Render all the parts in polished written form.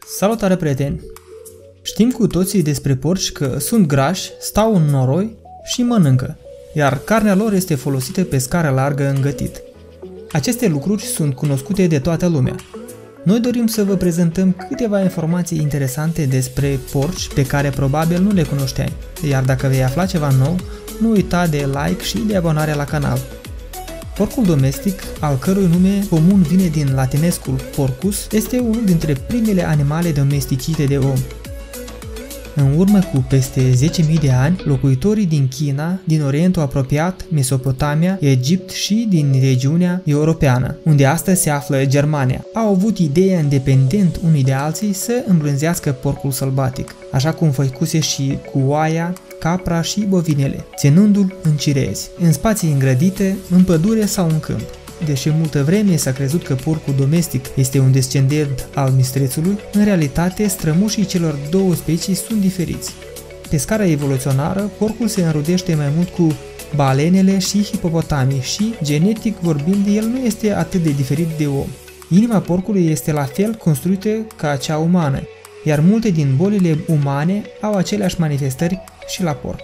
Salutare, prieteni! Știm cu toții despre porci că sunt grași, stau în noroi și mănâncă, iar carnea lor este folosită pe scară largă în gătit. Aceste lucruri sunt cunoscute de toată lumea. Noi dorim să vă prezentăm câteva informații interesante despre porci pe care probabil nu le cunoșteai, iar dacă vei afla ceva nou, nu uita de like și de abonare la canal. Porcul domestic, al cărui nume comun vine din latinescul porcus, este unul dintre primele animale domesticite de om. În urmă cu peste 10.000 de ani, locuitorii din China, din Orientul Apropiat, Mesopotamia, Egipt și din regiunea europeană, unde astăzi se află Germania, au avut ideea, independent unii de alții, să îmbrânzească porcul sălbatic, așa cum făcuse și cu oaia, capra și bovinele, ținându-l în cirezi, în spații îngrădite, în pădure sau în câmp. Deși multă vreme s-a crezut că porcul domestic este un descendent al mistrețului, în realitate strămoșii celor două specii sunt diferiți. Pe scară evoluționară, porcul se înrudește mai mult cu balenele și hipopotamii și, genetic vorbind, el nu este atât de diferit de om. Inima porcului este la fel construită ca cea umană, iar multe din bolile umane au aceleași manifestări și la porc.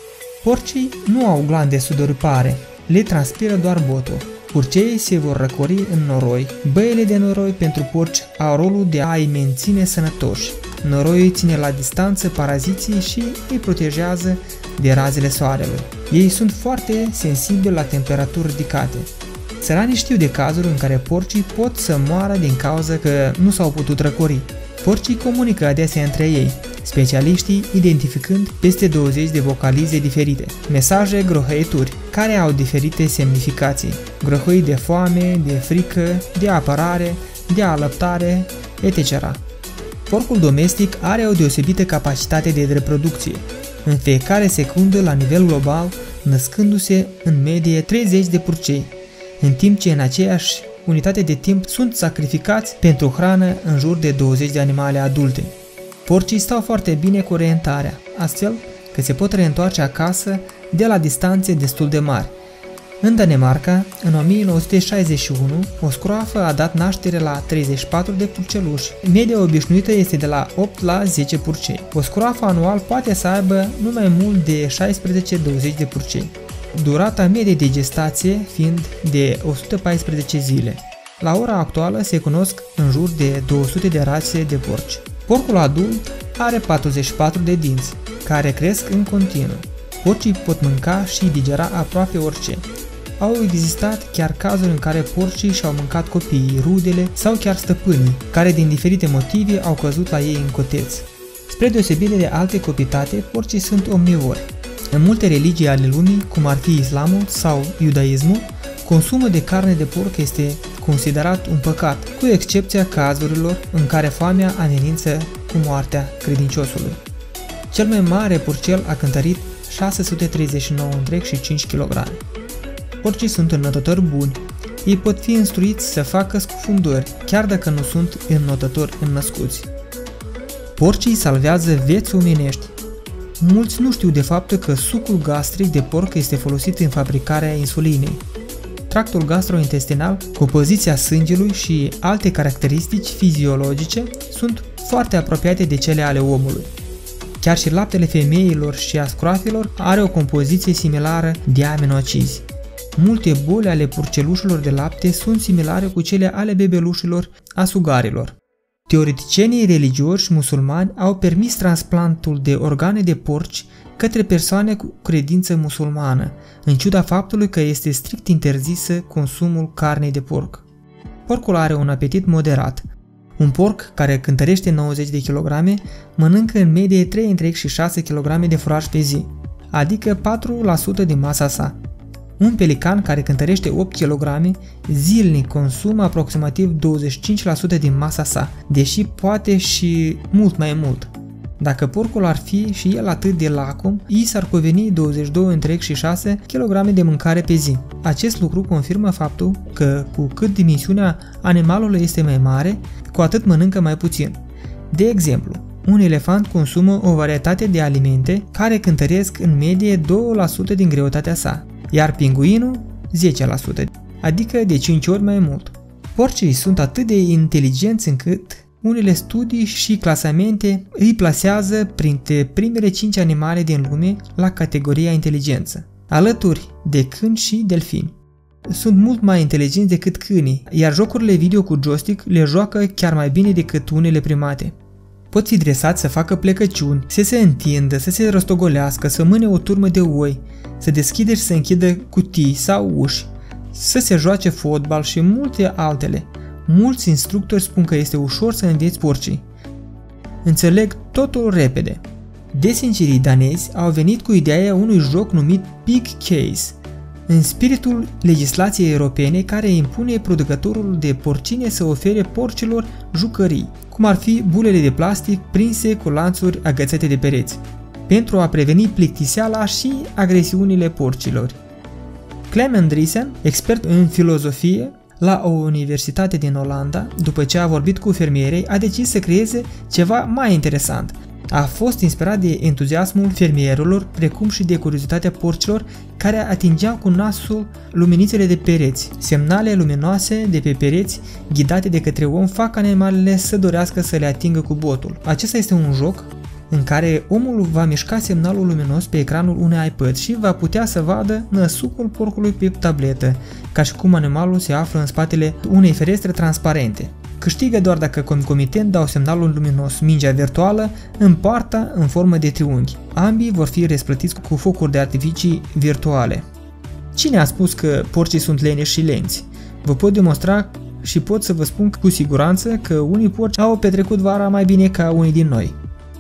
Porcii nu au glande sudoripare, le transpiră doar botul. Purceii se vor răcori în noroi. Băile de noroi pentru porci au rolul de a-i menține sănătoși. Noroiul ține la distanță paraziții și îi protejează de razele soarelui. Ei sunt foarte sensibili la temperaturi ridicate. Țăranii știu de cazuri în care porcii pot să moară din cauza că nu s-au putut răcori. Porcii comunică adesea între ei, specialiștii identificând peste 20 de vocalize diferite, mesaje, grohăituri, care au diferite semnificații, grohăi de foame, de frică, de apărare, de alăptare, etc. Porcul domestic are o deosebită capacitate de reproducție, în fiecare secundă la nivel global, născându-se în medie 30 de purcei, în timp ce în aceeași unitate de timp sunt sacrificați pentru hrană în jur de 20 de animale adulte. Porcii stau foarte bine cu reîntarea, astfel că se pot reîntoarce acasă de la distanțe destul de mari. În Danemarca, în 1961, o scroafă a dat naștere la 34 de purceluși. Media obișnuită este de la 8 la 10 purcei. O scroafă anual poate să aibă nu mai mult de 16-20 de purcei, durata medie de gestație fiind de 114 zile. La ora actuală se cunosc în jur de 200 de rase de porci. Porcul adult are 44 de dinți, care cresc în continuu. Porcii pot mânca și digera aproape orice. Au existat chiar cazuri în care porcii și-au mâncat copiii, rudele sau chiar stăpânii, care din diferite motive au căzut la ei în coteț. Spre deosebire de alte copitate, porcii sunt omnivori. În multe religii ale lumii, cum ar fi islamul sau iudaismul, consumul de carne de porc este considerat un păcat, cu excepția cazurilor în care foamea amenință cu moartea credinciosului. Cel mai mare purcel a cântărit 639,5 kg. Porcii sunt înnotători buni. Ei pot fi instruiți să facă scufundări, chiar dacă nu sunt înnotători înnăscuți. Porcii salvează vieți omenești. Mulți nu știu de faptul că sucul gastric de porc este folosit în fabricarea insulinei. Tractul gastrointestinal, compoziția sângelui și alte caracteristici fiziologice sunt foarte apropiate de cele ale omului. Chiar și laptele femeilor și a scroafilor are o compoziție similară de aminoacizi. Multe boli ale purcelușilor de lapte sunt similare cu cele ale bebelușilor a sugarilor. Teoreticienii religioși musulmani au permis transplantul de organe de porci către persoane cu credință musulmană, în ciuda faptului că este strict interzisă consumul carnei de porc. Porcul are un apetit moderat. Un porc care cântărește 90 de kg mănâncă în medie 3 întreg și 6 kg de furaj pe zi, adică 4% din masa sa. Un pelican care cântărește 8 kg zilnic consumă aproximativ 25% din masa sa, deși poate și mult mai mult. Dacă porcul ar fi și el atât de lacom, i s-ar cuveni 22,6 kg de mâncare pe zi. Acest lucru confirmă faptul că cu cât dimensiunea animalului este mai mare, cu atât mănâncă mai puțin. De exemplu, un elefant consumă o varietate de alimente care cântăresc în medie 2% din greutatea sa, iar pinguinul 10%, adică de 5 ori mai mult. Porcii sunt atât de inteligenți încât Unele studii și clasamente îi plasează printre primele 5 animale din lume la categoria inteligență, alături de câini și delfini. Sunt mult mai inteligenți decât câinii, iar jocurile video cu joystick le joacă chiar mai bine decât unele primate. Pot fi dresați să facă plecăciuni, să se întindă, să se rostogolească, să mâne o turmă de oi, să deschidă și să închidă cutii sau uși, să se joace fotbal și multe altele. Mulți instructori spun că este ușor să înveți porcii. Înțeleg totul repede. Desingerii danezi au venit cu ideea unui joc numit Pig Case, în spiritul legislației europene care impune producătorul de porcine să ofere porcilor jucării, cum ar fi bulele de plastic prinse cu lanțuri agățate de pereți, pentru a preveni plictiseala și agresiunile porcilor. Clem Andriessen, expert în filozofie la o universitate din Olanda, după ce a vorbit cu fermierii, a decis să creeze ceva mai interesant. A fost inspirat de entuziasmul fermierilor, precum și de curiozitatea porcilor care atingeau cu nasul luminițele de pereți. Semnale luminoase de pe pereți, ghidate de către om, fac animalele să dorească să le atingă cu botul. Acesta este un joc în care omul va mișca semnalul luminos pe ecranul unei iPad și va putea să vadă năsucul porcului pe tabletă, ca și cum animalul se află în spatele unei ferestre transparente. Câștigă doar dacă concomitent dau semnalul luminos mingea virtuală în poarta în formă de triunghi. Ambii vor fi răsplătiți cu focuri de artificii virtuale. Cine a spus că porcii sunt leneși și lenți? Vă pot demonstra și pot să vă spun cu siguranță că unii porci au petrecut vara mai bine ca unii din noi.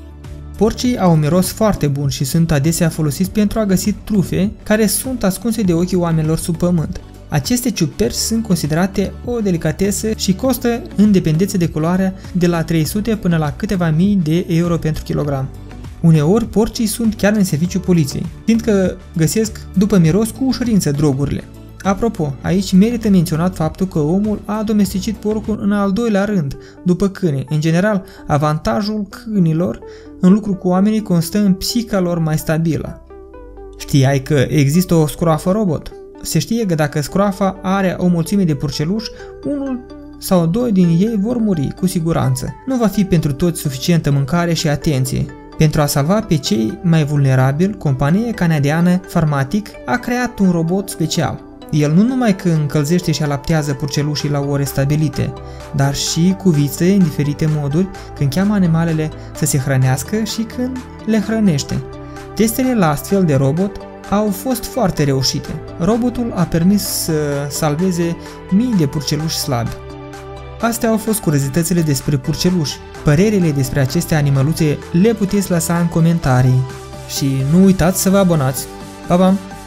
Porcii au un miros foarte bun și sunt adesea folosiți pentru a găsi trufe care sunt ascunse de ochii oamenilor sub pământ. Aceste ciuperci sunt considerate o delicatesă și costă, în dependență de culoare, de la 300 până la câteva mii de euro pentru kilogram. Uneori, porcii sunt chiar în serviciul poliției, fiindcă găsesc după miros cu ușurință drogurile. Apropo, aici merită menționat faptul că omul a domesticit porcul în al doilea rând, după câine. În general, avantajul câinilor în lucru cu oamenii constă în psica lor mai stabilă. Știai că există o scroafă robot? Se știe că dacă scroafa are o mulțime de purceluși, unul sau doi din ei vor muri, cu siguranță. Nu va fi pentru toți suficientă mâncare și atenție. Pentru a salva pe cei mai vulnerabili, compania canadiană Pharmatic a creat un robot special. El nu numai că încălzește și alaptează purcelușii la ore stabilite, dar și cu vițe în diferite moduri când cheamă animalele să se hrănească și când le hrănește. Testele la astfel de robot au fost foarte reușite. Robotul a permis să salveze mii de purceluși slabi. Astea au fost curiozitățile despre purceluși. Părerile despre aceste animăluțe le puteți lăsa în comentarii. Și nu uitați să vă abonați. Pa, pa!